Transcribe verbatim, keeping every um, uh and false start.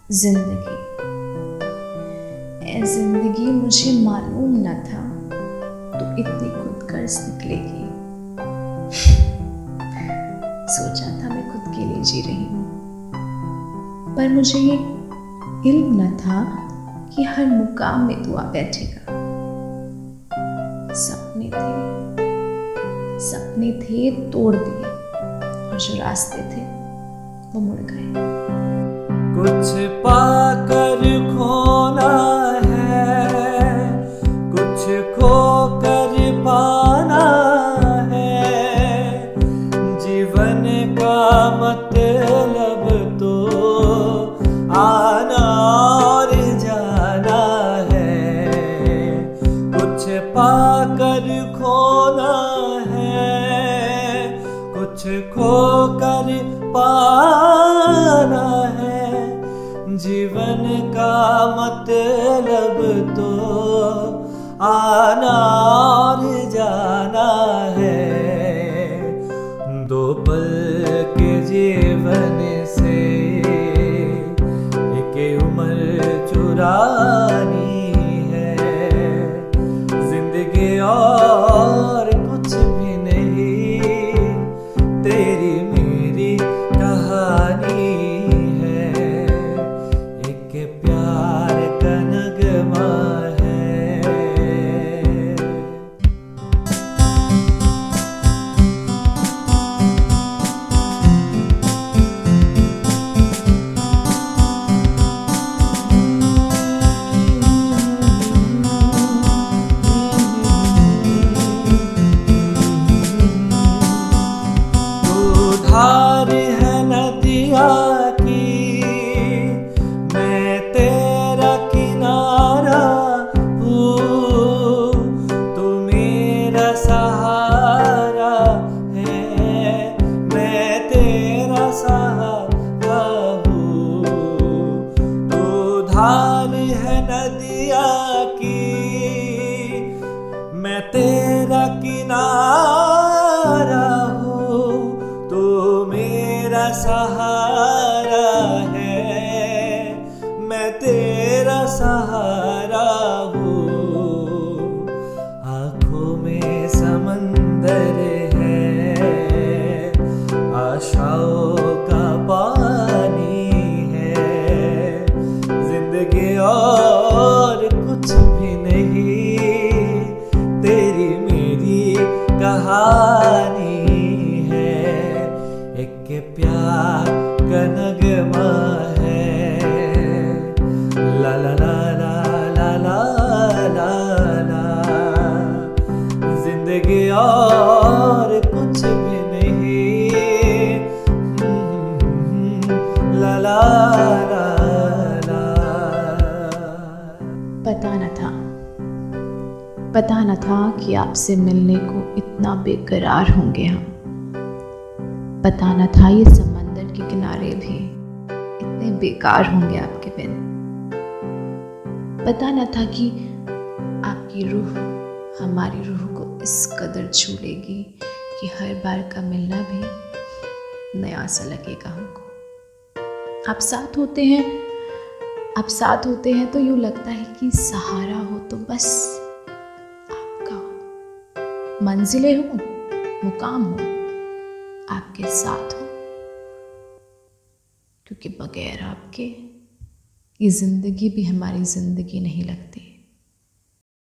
जिंदगी ए जिंदगी मुझे मालूम न था तो इतनी खुदगर्ज निकलेगी। सोचा था मैं खुद के लिए जी रही हूँ, पर मुझे ये इल्म न था कि हर मुकाम में तू आ बैठेगा। सपने थे सपने थे तोड़ दिए, और जो रास्ते थे वो मुड़ गए। कुछ पाकर खोना है, कुछ खोकर पाना है। जीवन का मतलब तो आना और जाना है। कुछ पाकर खोना है, कुछ खोकर पाना है। जीवन का मतलब तो आना और जाना है। दो पल के जीवन से एक उम्र चुरानी है। जिंदगी और कुछ भी नहीं, तेरी मेरी कहानी प्यार का नगमा है। तू धार है नदिया सहारा है, मैं तेरा सहारा हूँ। तू धार है नदिया की, मैं तेरा किनारा हूँ। तू मेरा सहारा है, मैं तेरा सहारा हूँ। आँखों में समंदर है, आशाओं का पानी है। जिंदगी और कुछ भी नहीं, तेरी मेरी कहानी है। एक प्यार का नगमा है। ला ला ला ला ला ला ला। जिंदगी और कुछ भी नहीं, ला ला ला ला। पता न था पता न था कि आपसे मिलने को इतना बेकरार होंगे हम। पता न था ये समंदर के किनारे भी इतने बेकार होंगे आपके बिन। पता न था कि आपकी रूह हमारी रूह को इस कदर छू लेगी कि हर बार का मिलना भी नया सा लगेगा हमको। आप साथ होते हैं आप साथ होते हैं तो यूँ लगता है कि सहारा हो तो बस आपका हो। मंजिलें हो, मुकाम हो, आपके साथ हो। क्योंकि बगैर आपके ये जिंदगी भी हमारी जिंदगी नहीं लगती।